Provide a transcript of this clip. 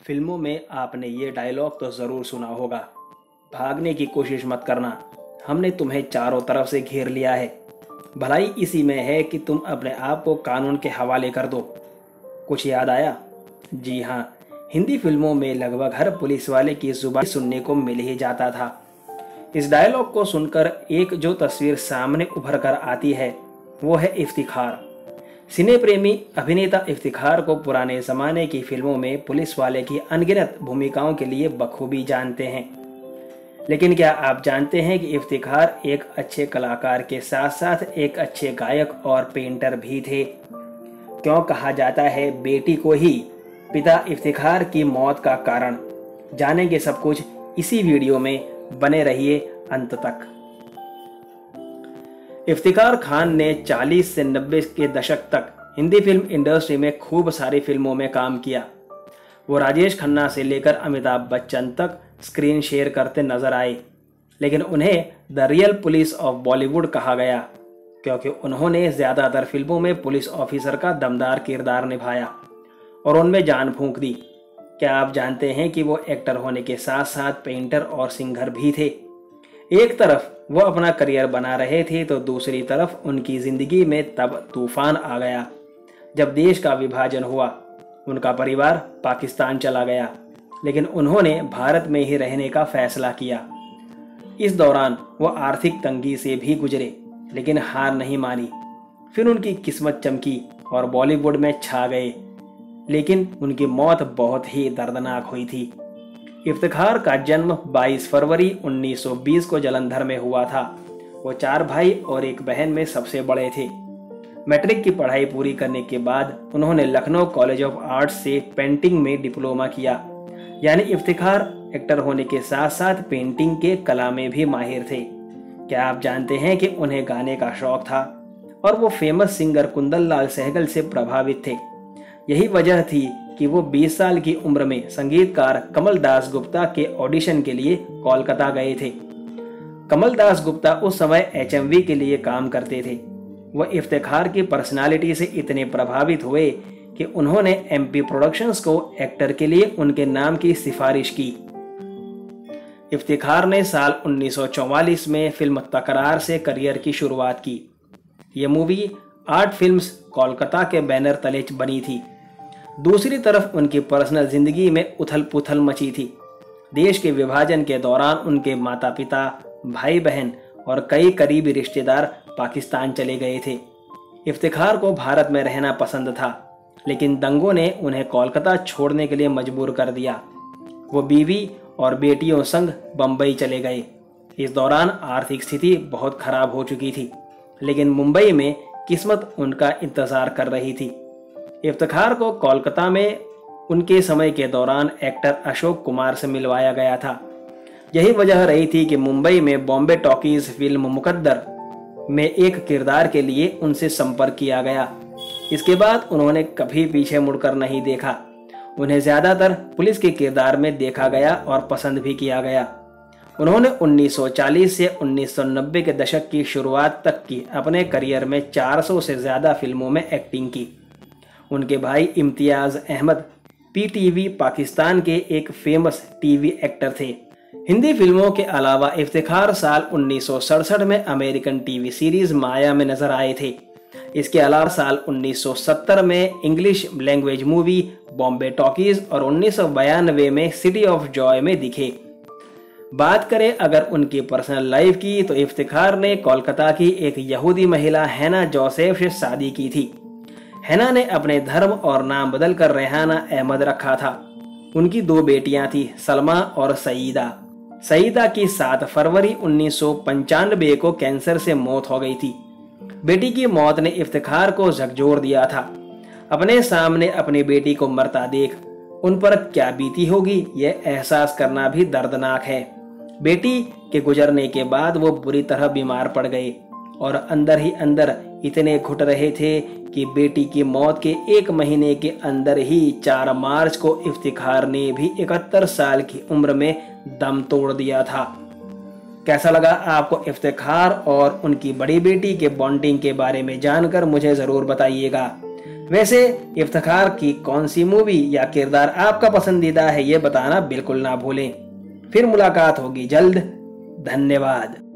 फिल्मों में आपने ये डायलॉग तो ज़रूर सुना होगा, भागने की कोशिश मत करना, हमने तुम्हें चारों तरफ से घेर लिया है। भलाई इसी में है कि तुम अपने आप को कानून के हवाले कर दो। कुछ याद आया? जी हाँ, हिंदी फिल्मों में लगभग हर पुलिस वाले की जुबान सुनने को मिल ही जाता था। इस डायलॉग को सुनकर एक जो तस्वीर सामने उभर कर आती है वो है इफ्तिखार। सिने प्रेमी अभिनेता इफ्तिखार को पुराने ज़माने की फिल्मों में पुलिस वाले की अनगिनत भूमिकाओं के लिए बखूबी जानते हैं। लेकिन क्या आप जानते हैं कि इफ्तिखार एक अच्छे कलाकार के साथ साथ एक अच्छे गायक और पेंटर भी थे? क्यों कहा जाता है बेटी को ही पिता इफ्तिखार की मौत का कारण? जानेंगे सब कुछ इसी वीडियो में, बने रहिए अंत तक। इफ्तिखार खान ने 40 से 90 के दशक तक हिंदी फिल्म इंडस्ट्री में खूब सारी फिल्मों में काम किया। वो राजेश खन्ना से लेकर अमिताभ बच्चन तक स्क्रीन शेयर करते नजर आए, लेकिन उन्हें the real police of Bollywood कहा गया क्योंकि उन्होंने ज़्यादातर फिल्मों में पुलिस ऑफिसर का दमदार किरदार निभाया और उनमें जान फूंक दी। क्या आप जानते हैं कि वो एक्टर होने के साथ साथ पेंटर और सिंगर भी थे? एक तरफ वो अपना करियर बना रहे थे तो दूसरी तरफ उनकी जिंदगी में तब तूफान आ गया जब देश का विभाजन हुआ। उनका परिवार पाकिस्तान चला गया, लेकिन उन्होंने भारत में ही रहने का फैसला किया। इस दौरान वो आर्थिक तंगी से भी गुजरे, लेकिन हार नहीं मानी। फिर उनकी किस्मत चमकी और बॉलीवुड में छा गए, लेकिन उनकी मौत बहुत ही दर्दनाक हुई थी। इफ्तिखार का जन्म 22 फरवरी 1920 को जालंधर में हुआ था। वो 4 भाई और एक बहन में सबसे बड़े थे। मैट्रिक की पढ़ाई पूरी करने के बाद उन्होंने लखनऊ कॉलेज ऑफ आर्ट्स से पेंटिंग में डिप्लोमा किया। यानी इफ्तिखार एक्टर होने के साथ साथ पेंटिंग के कला में भी माहिर थे। क्या आप जानते हैं कि उन्हें गाने का शौक था और वो फेमस सिंगर कुंदन लाल सहगल से प्रभावित थे। यही वजह थी कि वो 20 साल की उम्र में संगीतकार कमल दास गुप्ता के ऑडिशन के लिए कोलकाता गए थे। कमल दास गुप्ता उस समय HMV के लिए काम करते थे। वह इफ्तिखार की पर्सनालिटी से इतने प्रभावित हुए कि उन्होंने MP प्रोडक्शंस को एक्टर के लिए उनके नाम की सिफारिश की। इफ्तिखार ने साल 1944 में फिल्म तकरार से करियर की शुरुआत की। यह मूवी आर्ट फिल्म्स कोलकाता के बैनर तले बनी थी। दूसरी तरफ उनकी पर्सनल जिंदगी में उथल पुथल मची थी। देश के विभाजन के दौरान उनके माता पिता, भाई बहन और कई करीबी रिश्तेदार पाकिस्तान चले गए थे। इफ्तिखार को भारत में रहना पसंद था, लेकिन दंगों ने उन्हें कोलकाता छोड़ने के लिए मजबूर कर दिया। वो बीवी और बेटियों संग बम्बई चले गए। इस दौरान आर्थिक स्थिति बहुत खराब हो चुकी थी, लेकिन मुंबई में किस्मत उनका इंतजार कर रही थी। इफ्तिखार को कोलकाता में उनके समय के दौरान एक्टर अशोक कुमार से मिलवाया गया था। यही वजह रही थी कि मुंबई में बॉम्बे टॉकीज फिल्म मुकद्दर में एक किरदार के लिए उनसे संपर्क किया गया। इसके बाद उन्होंने कभी पीछे मुड़कर नहीं देखा। उन्हें ज्यादातर पुलिस के किरदार में देखा गया और पसंद भी किया गया। उन्होंने 1940 से 1990 के दशक की शुरुआत तक की अपने करियर में 400 से ज्यादा फिल्मों में एक्टिंग की। उनके भाई इम्तियाज अहमद PTV पाकिस्तान के एक फेमस टीवी एक्टर थे। हिंदी फिल्मों के अलावा इफ्तिखार साल 1967 में अमेरिकन टीवी सीरीज माया में नजर आए थे। इसके अलावा साल 1970 में English language movie Bombay talkies और 1992 में सिटी ऑफ जॉय में दिखे। बात करें अगर उनकी पर्सनल लाइफ की, तो इफ्तिखार ने कोलकाता की एक यहूदी महिला हैना जोसेफ से शादी की थी। हैना ने अपने धर्म और नाम बदलकर रेहाना अहमद रखा था। उनकी 2 बेटियां थी, सलमा और सईदा। सईदा की 7 फरवरी 1995 को कैंसर से मौत हो गई थी। बेटी की मौत ने इफ्तिखार को झकझोर दिया था। अपने सामने अपनी बेटी को मरता देख उन पर क्या बीती होगी, यह एहसास करना भी दर्दनाक है। बेटी के गुजरने के बाद वो बुरी तरह बीमार पड़ गए और अंदर ही अंदर इतने घुट रहे थे कि बेटी की मौत के 1 महीने के अंदर ही 4 मार्च को इफ्तिखार ने भी 71 साल की उम्र में दम तोड़ दिया था। कैसा लगा आपको इफ्तिखार और उनकी बड़ी बेटी के बॉन्डिंग के बारे में जानकर मुझे ज़रूर बताइएगा। वैसे इफ्तिखार की कौन सी मूवी या किरदार आपका पसंदीदा है ये बताना बिल्कुल ना भूलें। फिर मुलाकात होगी जल्द। धन्यवाद।